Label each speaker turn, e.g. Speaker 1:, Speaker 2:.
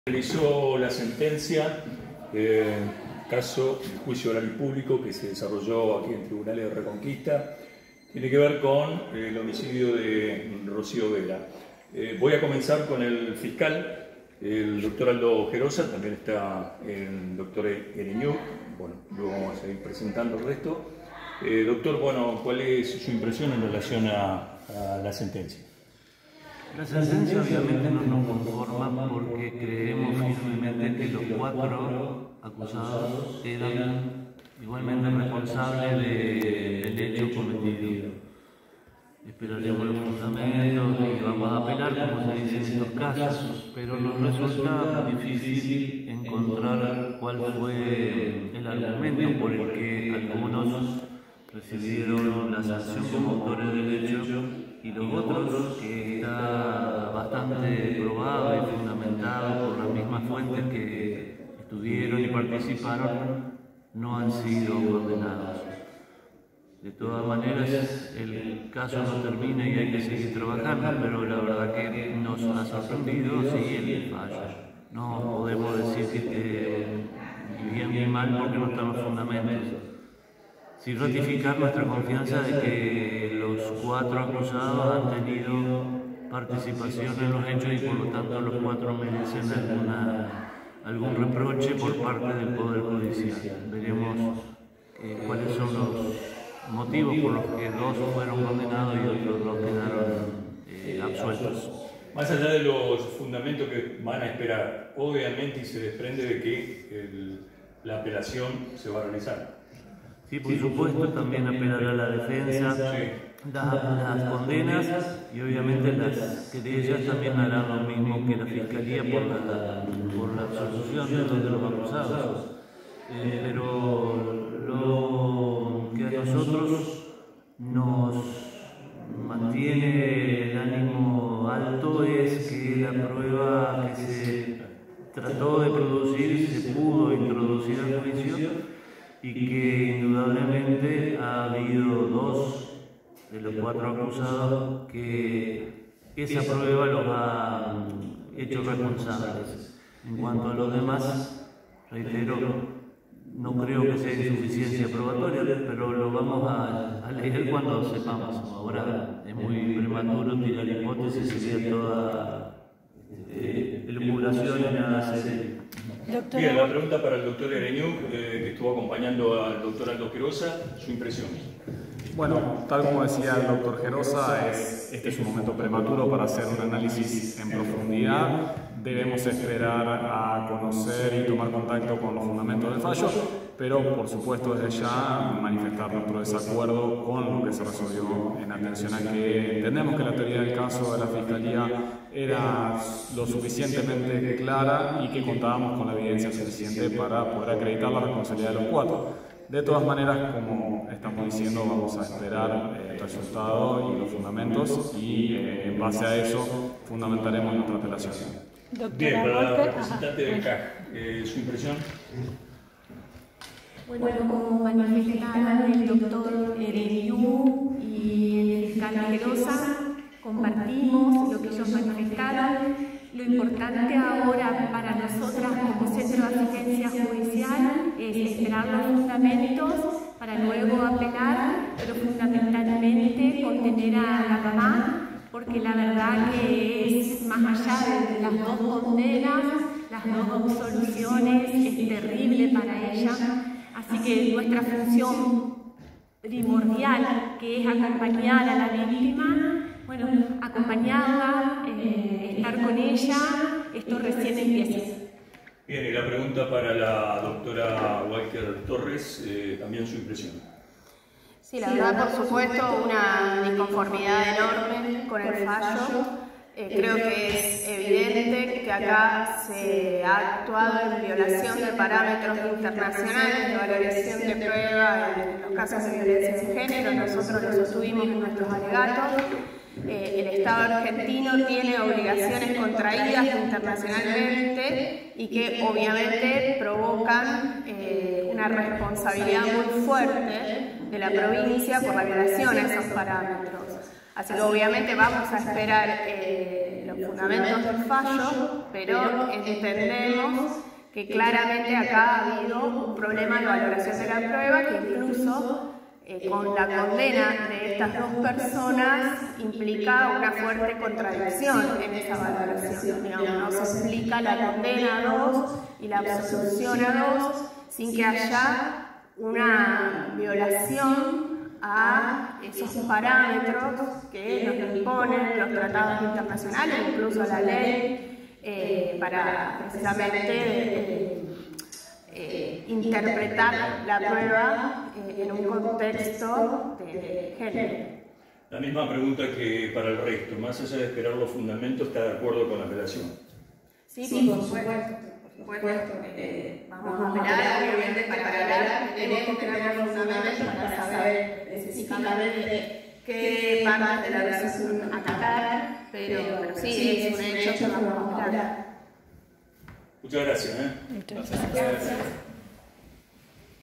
Speaker 1: Realizó la sentencia, caso juicio oral y público que se desarrolló aquí en Tribunales de Reconquista. Tiene que ver con el homicidio de Rocío Vera. Voy a comenzar con el fiscal, el doctor Aldo Gerosa, también está el doctor Ereñú. Bueno, luego vamos a seguir presentando el resto. Doctor, bueno, ¿cuál es su impresión en relación a la sentencia?
Speaker 2: La sentencia obviamente no nos conforma porque creemos firmemente que los cuatro acusados eran igualmente responsables del hecho cometido. Esperaremos los fundamentos y vamos a apelar, como se dice en estos casos, pero nos resulta difícil encontrar cuál fue el argumento por el que algunos recibieron la sanción como autores del hecho y los otros, que está bastante probado y fundamentado por las mismas fuentes que estuvieron y participaron, no han sido condenados. De todas maneras, el caso no termina y hay que seguir trabajando, pero la verdad que nos ha sorprendido sí el fallo. No podemos decir que esté bien ni mal porque no están los fundamentos. Sí ratificar nuestra confianza de que los cuatro acusados han tenido participación en los hechos y por lo tanto los cuatro merecen algún reproche por parte del Poder Judicial. Veremos cuáles son los motivos por los que dos fueron condenados y otros dos quedaron absueltos.
Speaker 1: Más allá de los fundamentos que van a esperar, obviamente y se desprende de que la apelación se va a realizar.
Speaker 2: Sí, por supuesto, también apelará la defensa, las condenas y obviamente las querellas también harán lo mismo que la Fiscalía por la absolución de los acusados. Pero lo que a nosotros nos mantiene el ánimo alto es que la prueba que se trató de producir se pudo introducir al juicio y que indudablemente ha habido dos de los cuatro acusados que esa prueba los ha hecho responsables. En cuanto a los demás, reitero, no creo que sea insuficiencia probatoria, pero lo vamos a leer cuando sepamos. Ahora es muy prematuro tirar hipótesis, sería toda elucubración y nada serio.
Speaker 1: Bien, la pregunta para el doctor Ereñú, que estuvo acompañando al doctor Aldo Gerosa, su impresión.
Speaker 3: Bueno, tal como decía el doctor Gerosa, este es un momento prematuro para hacer un análisis en profundidad. Debemos esperar a conocer y tomar contacto con los fundamentos del fallo, pero por supuesto desde ya manifestar nuestro desacuerdo con lo que se resolvió en atención a que entendemos que la teoría del caso de la Fiscalía era lo suficientemente clara y que contábamos con la evidencia suficiente para poder acreditar la responsabilidad de los cuatro. De todas maneras, como estamos diciendo, vamos a esperar el resultado y los fundamentos y en base a eso fundamentaremos nuestra apelación.
Speaker 1: Bien, para la representante del CAG, ¿su impresión?
Speaker 4: Bueno, como manifestaron el doctor Ereñú y el fiscal Gerosa, compartimos lo que ellos manifestaron. Lo importante ahora para nosotras como Centro de Asistencia Judicial es esperar los fundamentos para luego apelar, pero fundamentalmente contener a la mamá, porque la verdad que es más allá de las dos condenas, las dos absoluciones, es terrible para ella. Así que nuestra función primordial, que es acompañar a la víctima, bueno, acompañarla, estar con ella, esto recién empieza.
Speaker 1: Bien, y la pregunta para la doctora Walker Torres, también su impresión.
Speaker 5: Sí, la verdad, por supuesto, una disconformidad enorme con el fallo. Creo que es evidente que acá se ha actuado en violación de parámetros internacionales de valoración de prueba en los casos de violencia de género. Nosotros lo sostuvimos en nuestros alegatos. El Estado argentino tiene obligaciones contraídas internacionalmente y que obviamente provocan una responsabilidad muy fuerte de la provincia por la violación a esos parámetros. Así que obviamente vamos a esperar los los fundamentos del fallo, pero entendemos que claramente acá ha habido un problema de valoración de la prueba, que incluso con la condena de estas dos personas implica una fuerte contradicción en esa valoración. Digamos, no se explica la condena a 2 y la absolución a 2 sin que haya una violación a esos parámetros que nos imponen los tratados internacionales, incluso la ley, para precisamente interpretar la prueba en un contexto de género.
Speaker 1: La misma pregunta que para el resto, más allá de esperar los fundamentos, ¿está de acuerdo con la apelación?
Speaker 5: Sí, por supuesto. Vamos a apelar, obviamente, para apelar tenemos que tener los fundamentos para saber específicamente qué parte de la resolución atacar, pero sí, es un hecho que vamos a apelar.
Speaker 1: Muchas gracias.
Speaker 3: Muchas gracias.